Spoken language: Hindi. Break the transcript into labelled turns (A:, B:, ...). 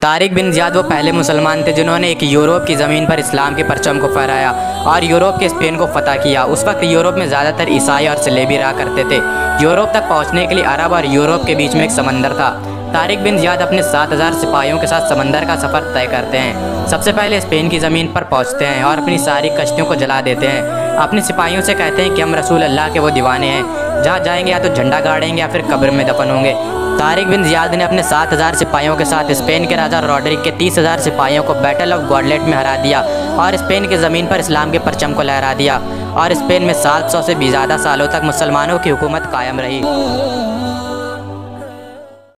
A: तारिक बिन ज़ियाद वो पहले मुसलमान थे जिन्होंने एक यूरोप की ज़मीन पर इस्लाम के परचम को फहराया और यूरोप के स्पेन को फतह किया। उस वक्त यूरोप में ज़्यादातर ईसाई और सलेबी रहा करते थे। यूरोप तक पहुंचने के लिए अरब और यूरोप के बीच में एक समंदर था। तारिक बिन ज़ियाद अपने 7000 सिपाहियों के साथ समंदर का सफ़र तय करते हैं। सबसे पहले स्पेन की ज़मीन पर पहुंचते हैं और अपनी सारी कश्तियों को जला देते हैं। अपने सिपाहियों से कहते हैं कि हम रसूल अल्लाह के वो दीवाने हैं, जहाँ जाएंगे या तो झंडा गाड़ेंगे या फिर कब्र में दफन होंगे। तारिक बिन ज़ियाद ने अपने 7000 सिपाहियों के साथ स्पेन के राजा रॉड्रिक के 30,000 सिपाहियों को बैटल ऑफ ग्वाडलेट में हरा दिया और स्पेन की ज़मीन पर इस्लाम के परचम को लहरा दिया और स्पेन में 700 से भी ज़्यादा सालों तक मुसलमानों की हुकूमत कायम रही।